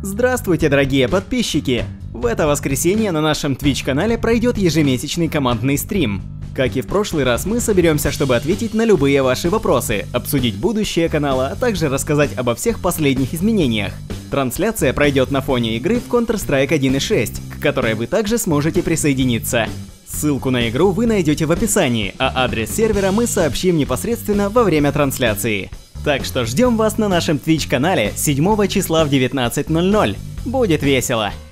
Здравствуйте, дорогие подписчики! В это воскресенье на нашем Twitch-канале пройдет ежемесячный командный стрим. Как и в прошлый раз, мы соберемся, чтобы ответить на любые ваши вопросы, обсудить будущее канала, а также рассказать обо всех последних изменениях. Трансляция пройдет на фоне игры в Counter-Strike 1.6, к которой вы также сможете присоединиться. Ссылку на игру вы найдете в описании, а адрес сервера мы сообщим непосредственно во время трансляции. Так что ждем вас на нашем Twitch-канале 7 числа в 19:00. Будет весело!